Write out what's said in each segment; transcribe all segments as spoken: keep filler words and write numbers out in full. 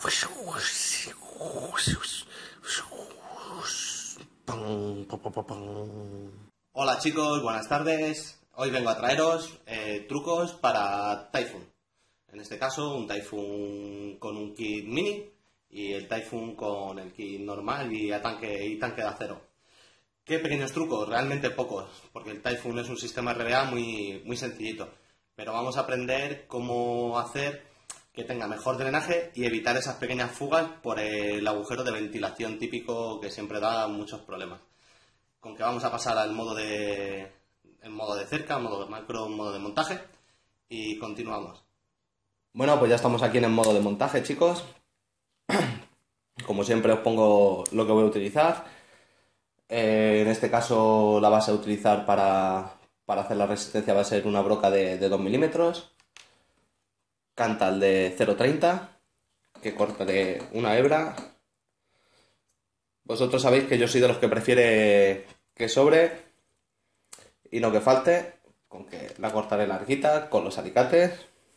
Hola chicos, buenas tardes. Hoy vengo a traeros eh, trucos para Typhoon. En este caso, un Typhoon con un kit mini y el Typhoon con el kit normal y a tanque y tanque de acero. ¿Qué pequeños trucos? Realmente pocos, porque el Typhoon es un sistema R B A muy, muy sencillito. Pero vamos a aprender cómo hacer que tenga mejor drenaje y evitar esas pequeñas fugas por el agujero de ventilación típico que siempre da muchos problemas. Con que vamos a pasar al modo de, el modo de cerca, modo de macro, modo de montaje y continuamos. Bueno, pues ya estamos aquí en el modo de montaje, chicos. Como siempre os pongo lo que voy a utilizar. Eh, en este caso la base a utilizar para, para hacer la resistencia va a ser una broca de, de dos milímetros. Cantal de cero coma treinta, que cortaré una hebra. Vosotros sabéis que yo soy de los que prefiere que sobre y no que falte, con que la cortaré larguita con los alicates.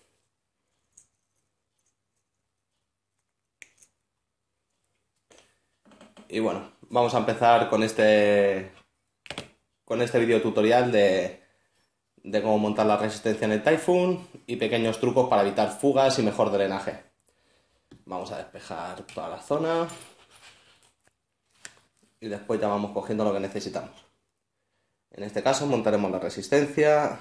Y bueno, vamos a empezar con este con este video tutorial de, de cómo montar la resistencia en el Typhoon y pequeños trucos para evitar fugas y mejor drenaje. Vamos a despejar toda la zona y después ya vamos cogiendo lo que necesitamos. En este caso montaremos la resistencia,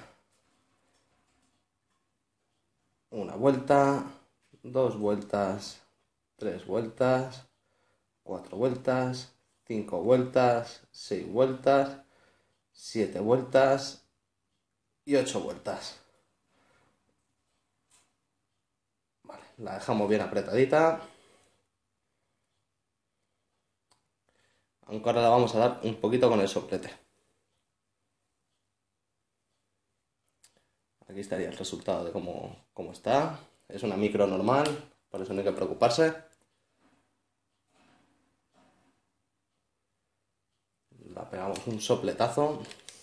una vuelta, dos vueltas, tres vueltas, cuatro vueltas, cinco vueltas, seis vueltas, siete vueltas y ocho vueltas. Vale, la dejamos bien apretadita. Aunque ahora la vamos a dar un poquito con el soplete. Aquí estaría el resultado de cómo, cómo está. Es una micro normal, por eso no hay que preocuparse. La pegamos un sopletazo.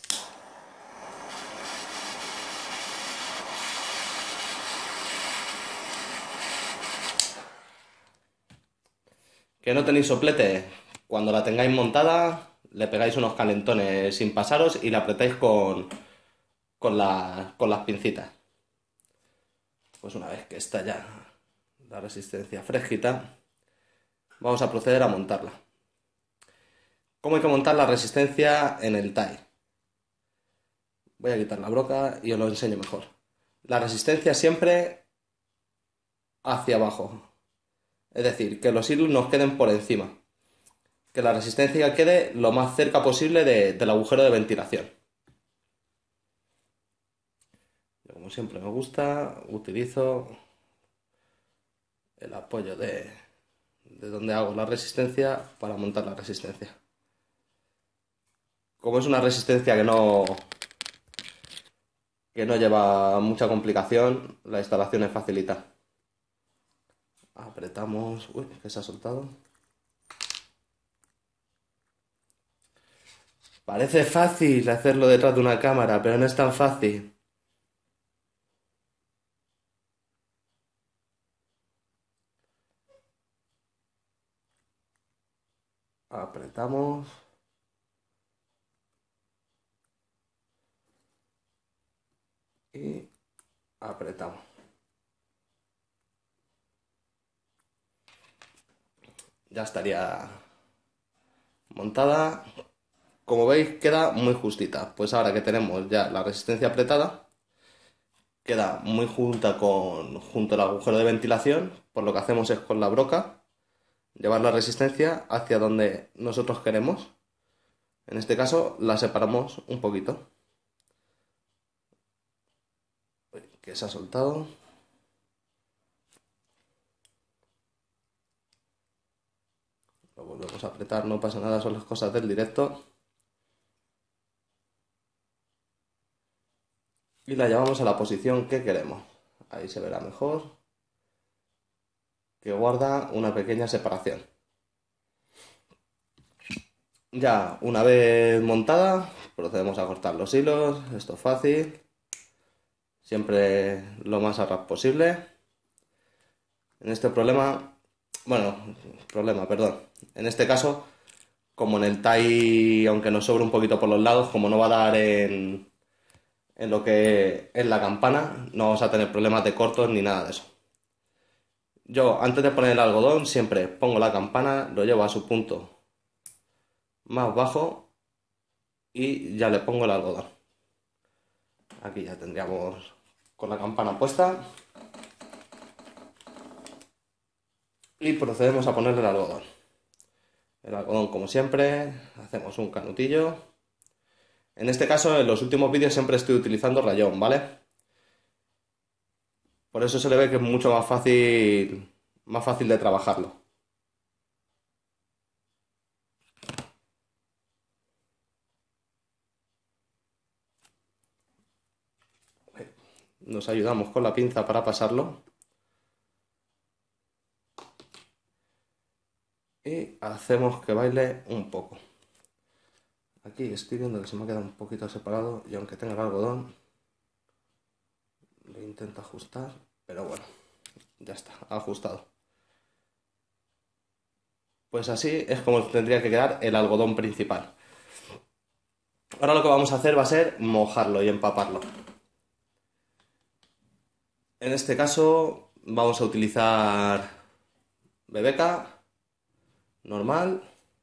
¿Que no tenéis soplete? Cuando la tengáis montada, le pegáis unos calentones sin pasaros y la apretáis con, con, la, con las pincitas. Pues una vez que está ya la resistencia fresquita, vamos a proceder a montarla. ¿Cómo hay que montar la resistencia en el T I? Voy a quitar la broca y os lo enseño mejor. La resistencia siempre hacia abajo. Es decir, que los hilos nos queden por encima. Que la resistencia quede lo más cerca posible de, del agujero de ventilación. Yo, como siempre me gusta, utilizo el apoyo de, de donde hago la resistencia para montar la resistencia. Como es una resistencia que no, que no lleva mucha complicación, la instalación es facilita. Apretamos... Uy, que se ha soltado. Parece fácil hacerlo detrás de una cámara, pero no es tan fácil. Apretamos. Y apretamos. Ya estaría montada. Como veis, queda muy justita. Pues ahora que tenemos ya la resistencia apretada, queda muy junta con, junto al agujero de ventilación. Pues lo que hacemos es con la broca llevar la resistencia hacia donde nosotros queremos. En este caso la separamos un poquito. Uy, que se ha soltado. Lo volvemos a apretar, no pasa nada, son las cosas del directo. Y la llevamos a la posición que queremos. Ahí se verá mejor. Que guarda una pequeña separación. Ya una vez montada, procedemos a cortar los hilos. Esto es fácil. Siempre lo más a ras posible. En este problema Bueno, problema, perdón. En este caso, como en el tie, aunque nos sobre un poquito por los lados, como no va a dar en, en lo que es la campana, no vamos a tener problemas de cortos ni nada de eso. Yo, antes de poner el algodón, siempre pongo la campana, lo llevo a su punto más bajo y ya le pongo el algodón. Aquí ya tendríamos con la campana puesta y procedemos a ponerle el algodón. El algodón, como siempre, hacemos un canutillo. En este caso, en los últimos vídeos siempre estoy utilizando rayón, ¿vale? Por eso se le ve que es mucho más fácil, más fácil de trabajarlo. Nos ayudamos con la pinza para pasarlo. Y hacemos que baile un poco. Aquí estoy viendo que se me ha quedado un poquito separado y aunque tenga el algodón, lo intento ajustar, pero bueno, ya está, ajustado. Pues así es como tendría que quedar el algodón principal. Ahora lo que vamos a hacer va a ser mojarlo y empaparlo. En este caso vamos a utilizar bebeca normal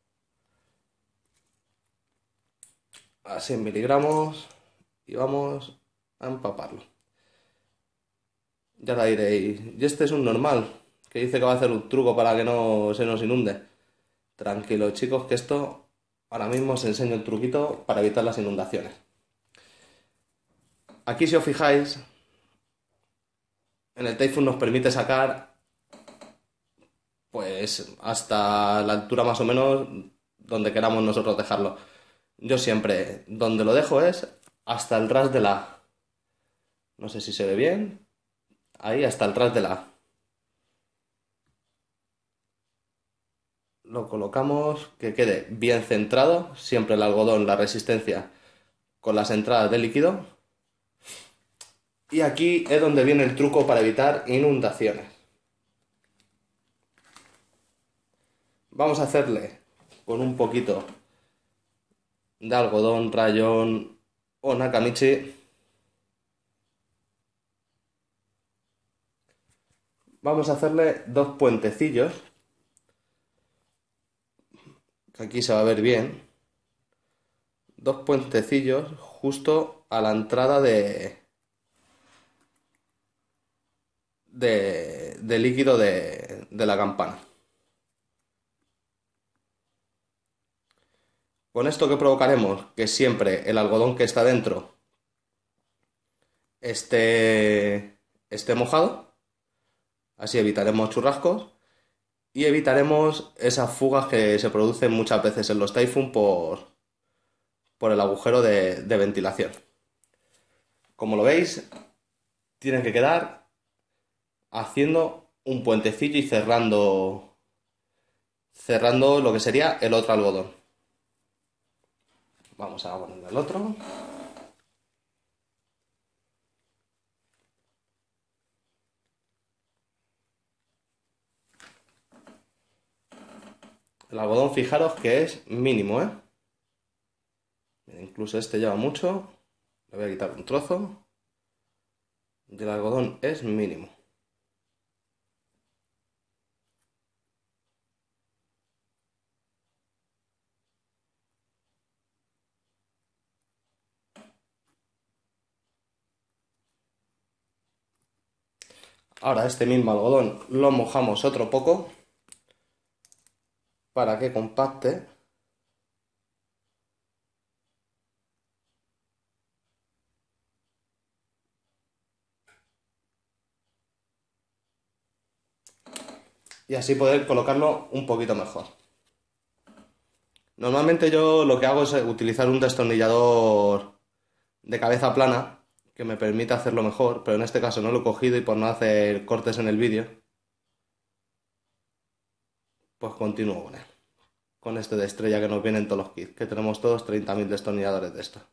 a cien miligramos y vamos a empaparlo. Ya la diréis, y este es un normal que dice que va a hacer un truco para que no se nos inunde. Tranquilos chicos, que esto ahora mismo os enseño el truquito para evitar las inundaciones. Aquí, si os fijáis, en el Typhoon nos permite sacar pues hasta la altura más o menos donde queramos nosotros dejarlo. Yo siempre donde lo dejo es hasta el ras de la A. No sé si se ve bien. Ahí hasta el ras de la A. Lo colocamos que quede bien centrado, siempre el algodón, la resistencia con las entradas de líquido. Y aquí es donde viene el truco para evitar inundaciones. Vamos a hacerle con un poquito de algodón, rayón o nakamichi. Vamos a hacerle dos puentecillos, que aquí se va a ver bien. Dos puentecillos justo a la entrada de, de, de líquido de, de la campana. Con esto que provocaremos que siempre el algodón que está dentro esté, esté mojado, así evitaremos churrascos y evitaremos esas fugas que se producen muchas veces en los Typhoon por, por el agujero de, de ventilación. Como lo veis, tienen que quedar haciendo un puentecillo y cerrando, cerrando lo que sería el otro algodón. Vamos a ponerle el otro. El algodón, fijaros que es mínimo, ¿eh? Incluso este lleva mucho. Le voy a quitar un trozo. Y el algodón es mínimo. Ahora este mismo algodón lo mojamos otro poco para que compacte. Y así poder colocarlo un poquito mejor. Normalmente yo lo que hago es utilizar un destornillador de cabeza plana que me permite hacerlo mejor, pero en este caso no lo he cogido y por no hacer cortes en el vídeo, pues continúo con él. Con este de estrella que nos viene en todos los kits, que tenemos todos treinta mil destornilladores de esto.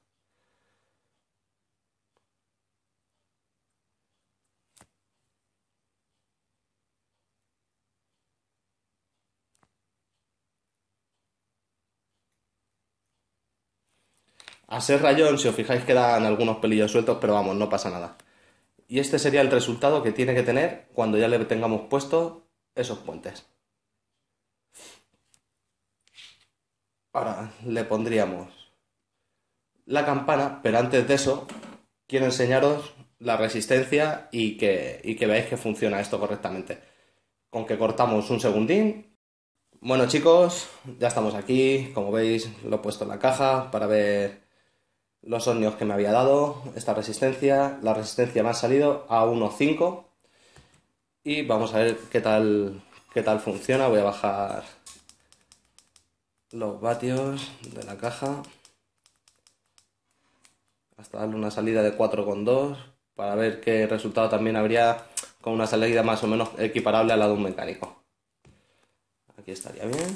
A ser rayón, si os fijáis, quedan algunos pelillos sueltos, pero vamos, no pasa nada. Y este sería el resultado que tiene que tener cuando ya le tengamos puestos esos puentes. Ahora le pondríamos la campana, pero antes de eso quiero enseñaros la resistencia y que, y que veáis que funciona esto correctamente. Con que cortamos un segundín. Bueno chicos, ya estamos aquí, como veis lo he puesto en la caja para ver los ohmios que me había dado, esta resistencia. La resistencia me ha salido a uno coma cinco y vamos a ver qué tal, qué tal funciona. Voy a bajar los vatios de la caja hasta darle una salida de cuatro coma dos para ver qué resultado también habría con una salida más o menos equiparable a la de un mecánico. Aquí estaría bien.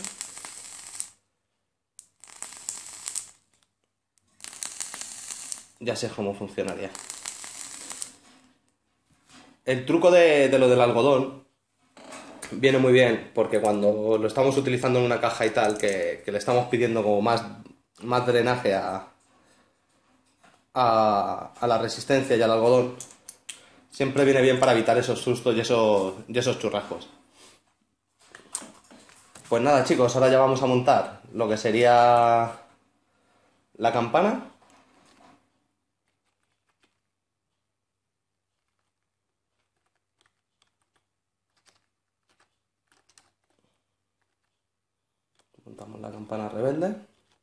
Ya sé cómo funcionaría. El truco de, de lo del algodón viene muy bien porque cuando lo estamos utilizando en una caja y tal, que, que le estamos pidiendo como más, más drenaje a, a, a la resistencia y al algodón, siempre viene bien para evitar esos sustos y esos, y esos churrascos. Pues nada chicos, ahora ya vamos a montar lo que sería la campana. Montamos la campana rebelde.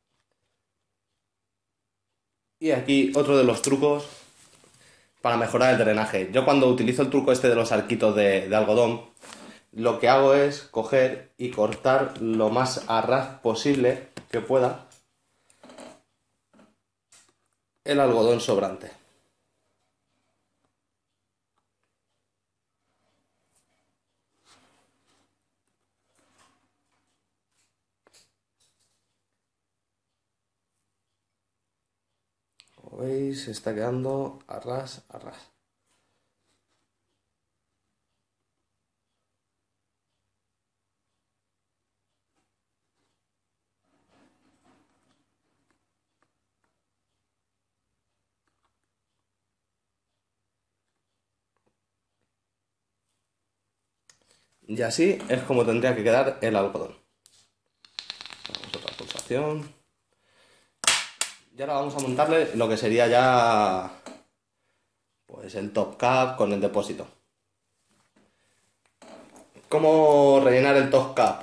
Y aquí otro de los trucos para mejorar el drenaje. Yo cuando utilizo el truco este de los arquitos de, de algodón, lo que hago es coger y cortar lo más a ras posible que pueda el algodón sobrante. Como veis, se está quedando a ras, a ras. Y así es como tendría que quedar el algodón. Damos otra pulsación. Y ahora vamos a montarle lo que sería ya pues el top cap con el depósito. ¿Cómo rellenar el top cap?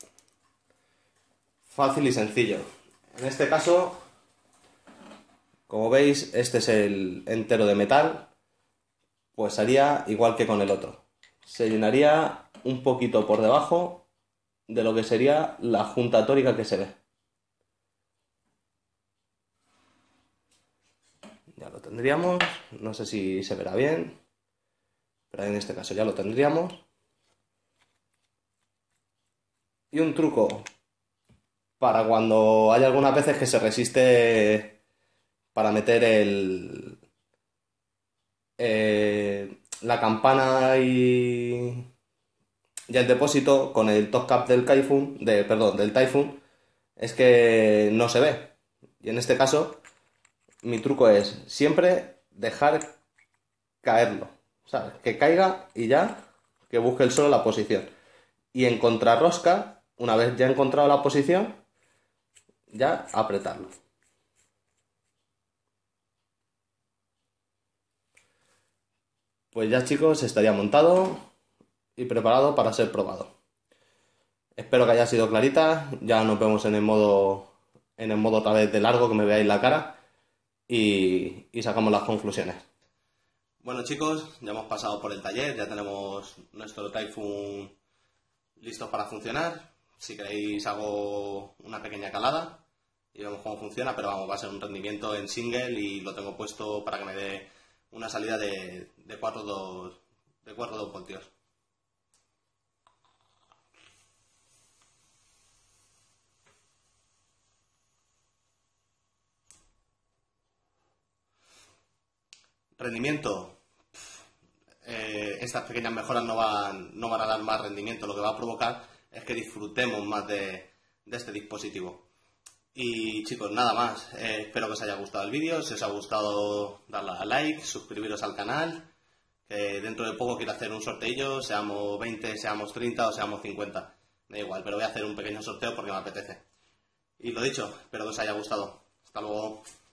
Fácil y sencillo. En este caso, como veis, este es el entero de metal, pues haría igual que con el otro. Se llenaría un poquito por debajo de lo que sería la junta tórica que se ve. Ya lo tendríamos, no sé si se verá bien, pero en este caso ya lo tendríamos. Y un truco para cuando hay algunas veces que se resiste para meter el, eh, la campana y, y el depósito con el top cap del Typhoon, de, perdón, del Typhoon, es que no se ve. Y en este caso, mi truco es siempre dejar caerlo, ¿sabes? Que caiga y ya, que busque el suelo la posición. Y en contrarrosca, una vez ya encontrado la posición, ya apretarlo. Pues ya chicos, estaría montado y preparado para ser probado. Espero que haya sido clarita, ya nos vemos en el modo, en el modo otra vez de largo, que me veáis la cara y, y sacamos las conclusiones. Bueno chicos, ya hemos pasado por el taller, ya tenemos nuestro Typhoon listo para funcionar. Si queréis hago una pequeña calada y vemos cómo funciona, pero vamos, va a ser un rendimiento en single y lo tengo puesto para que me dé una salida de, de cuatro coma dos voltios. Rendimiento. Eh, estas pequeñas mejoras no van, no van a dar más rendimiento, lo que va a provocar es que disfrutemos más de, de este dispositivo. Y chicos, nada más. Eh, espero que os haya gustado el vídeo. Si os ha gustado, darle a like, suscribiros al canal. Que dentro de poco quiero hacer un sorteillo, seamos veinte, seamos treinta o seamos cincuenta. Da igual, pero voy a hacer un pequeño sorteo porque me apetece. Y lo dicho, espero que os haya gustado. Hasta luego.